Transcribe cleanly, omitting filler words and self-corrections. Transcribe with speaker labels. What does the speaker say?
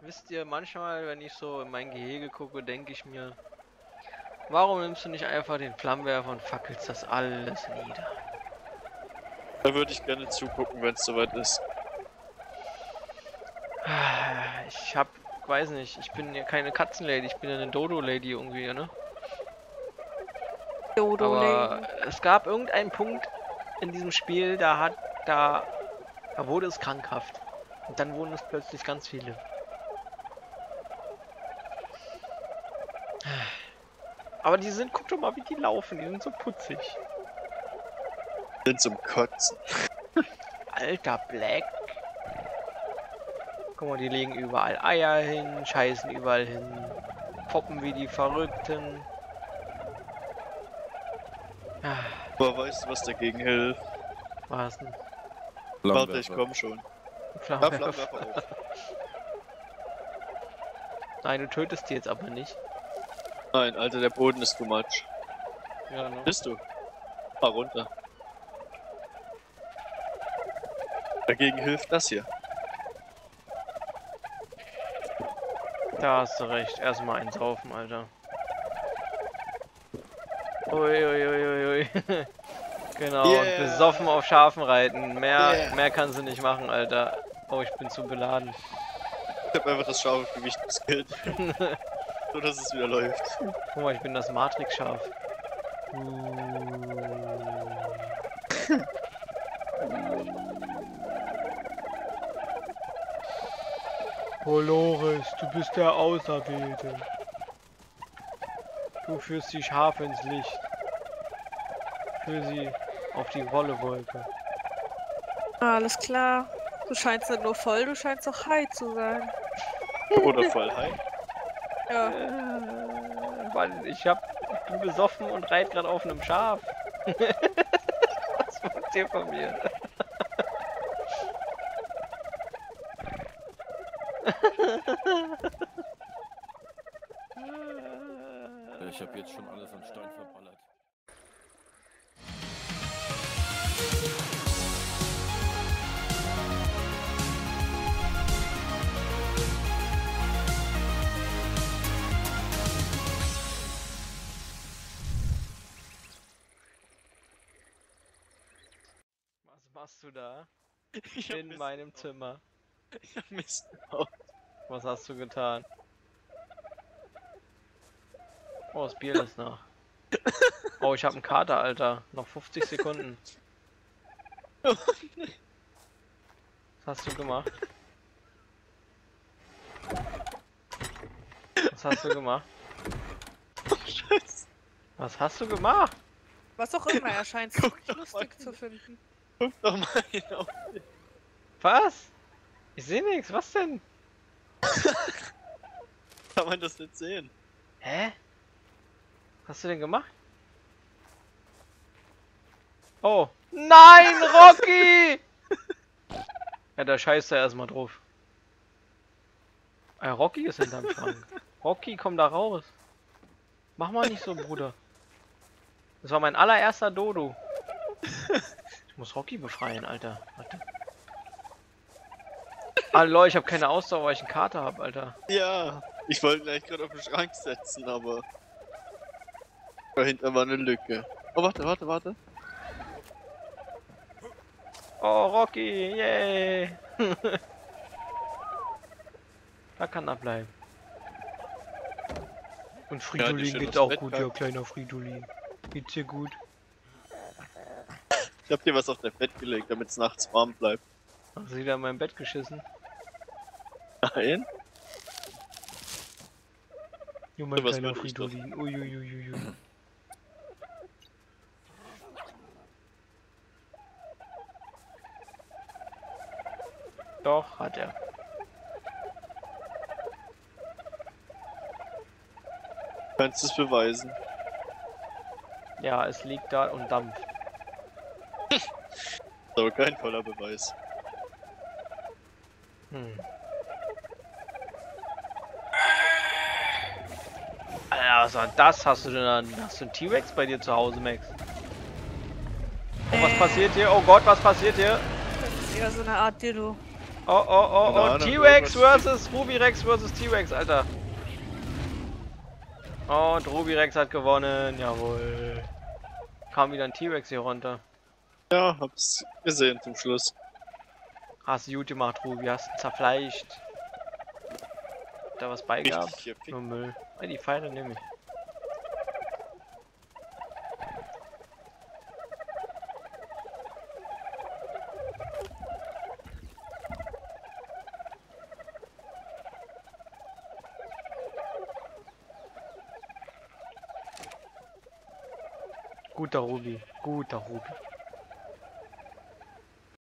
Speaker 1: Wisst ihr, manchmal, wenn ich so in mein Gehege gucke, denke ich mir, warum nimmst du nicht einfach den Flammenwerfer und fackelst das alles nieder?
Speaker 2: Da würde ich gerne zugucken, wenn es soweit ist.
Speaker 1: Weiß nicht, ich bin ja keine Katzenlady, ich bin ja eine Dodo-Lady irgendwie, ne? Aber es gab irgendeinen Punkt in diesem Spiel, da wurde es krankhaft. Und dann wurden es plötzlich ganz viele. Aber die sind, guck doch mal, wie die laufen, die sind so putzig.
Speaker 2: Sind zum Kotzen.
Speaker 1: Alter Black. Guck mal, die legen überall Eier hin, scheißen überall hin, poppen wie die Verrückten.
Speaker 2: Aber weißt du, was dagegen hilft?
Speaker 1: Was denn?
Speaker 2: Warte, ich komm schon.
Speaker 1: Flammenwerfer.
Speaker 2: Flammenwerfer auf.
Speaker 1: Nein, du tötest die jetzt aber nicht.
Speaker 2: Nein, Alter, der Boden ist too much.
Speaker 1: Ja, ne?
Speaker 2: Bist du? Fahr runter. Dagegen hilft das hier.
Speaker 1: Da hast du recht. Erstmal einen saufen, Alter. Uiuiuiui. Genau,
Speaker 2: Yeah.
Speaker 1: und besoffen auf Schafen reiten. Mehr kann sie nicht machen, Alter. Oh, ich bin zu beladen.
Speaker 2: Ich hab einfach das Schafgewicht geskillt. So dass es wieder läuft.
Speaker 1: Guck mal, ich bin das Matrix-Schaf. Dolores, du bist der Auserwählte. Du führst die Schafe ins Licht. Führ sie auf die Wollewolke.
Speaker 3: Alles klar. Du scheinst nicht nur voll, du scheinst auch high zu sein.
Speaker 2: Oder voll high.
Speaker 3: Ja.
Speaker 1: Weil ich bin besoffen und reit gerade auf einem Schaf. Was wollt ihr von mir?
Speaker 4: Ich habe jetzt schon alles an Stein verballert.
Speaker 1: Was machst du da?
Speaker 2: Ich hab
Speaker 1: In
Speaker 2: Mist
Speaker 1: meinem
Speaker 2: gebaut.
Speaker 1: Zimmer.
Speaker 2: Ich hab Mist gebaut.
Speaker 1: Was hast du getan? Oh, das Bier ist nach. Oh, ich habe einen Kater, Alter. Noch 50 Sekunden. Was hast du gemacht? Was hast du gemacht?
Speaker 2: Scheiße.
Speaker 1: Was hast du gemacht?
Speaker 3: Was auch immer, er scheint es
Speaker 2: Guck
Speaker 3: nicht
Speaker 2: doch
Speaker 3: lustig
Speaker 2: mal.
Speaker 3: zu finden.
Speaker 2: Guck doch mal hinauf.
Speaker 1: Was? Ich sehe nichts. Was denn?
Speaker 2: Kann man das nicht sehen?
Speaker 1: Hä? Was hast du denn gemacht? Oh. Nein, Rocky! Ja, da scheißt er erstmal drauf. Rocky ist hinterm Schrank. Rocky, komm da raus. Mach mal nicht so, Bruder. Das war mein allererster Dodo. Ich muss Rocky befreien, Alter. Warte. Ah, lol, ich habe keine Ausdauer, weil ich einen Kater habe, Alter.
Speaker 2: Ja. Ich wollte ihn eigentlich gerade auf den Schrank setzen, aber dahinter war eine Lücke. Oh, warte.
Speaker 1: Oh, Rocky, yay! Da kann er bleiben. Und Fridolin
Speaker 2: schön
Speaker 1: geht's
Speaker 2: aufs
Speaker 1: auch
Speaker 2: Bett
Speaker 1: gut,
Speaker 2: packen.
Speaker 1: ja, kleiner Fridolin. Geht's dir gut?
Speaker 2: Ich hab dir was auf dein Bett gelegt, damit es nachts warm bleibt.
Speaker 1: Hast du wieder in mein Bett geschissen?
Speaker 2: Nein?
Speaker 1: Jo, mein
Speaker 2: Sowas
Speaker 1: kleiner
Speaker 2: würde ich doch.
Speaker 1: Fridolin. Uiuiuiui. Doch, hat er.
Speaker 2: Kannst du es beweisen?
Speaker 1: Ja, es liegt da und dampft.
Speaker 2: Ist aber kein voller Beweis.
Speaker 1: Alter, was war das? Hast du denn hast du einen T-Rex bei dir zu Hause, Max? Oh, was passiert hier? Oh Gott, was passiert hier?
Speaker 3: Das ist eher so eine Art Dildo.
Speaker 1: Oh, oh, oh, oh,
Speaker 2: Banane,
Speaker 1: T-Rex
Speaker 2: irgendwas.
Speaker 1: versus Ruby-Rex versus T-Rex, Alter. Und Ruby-Rex hat gewonnen, jawohl. Kam wieder ein T-Rex hier runter.
Speaker 2: Ja, hab's gesehen zum Schluss.
Speaker 1: Hast du gut gemacht, Ruby, hast ihn zerfleischt. Da was bei gehabt?
Speaker 2: Richtig hier,
Speaker 1: Nur Müll. Ah, die Pfeile nehme ich. Guter Ruby, guter Ruby.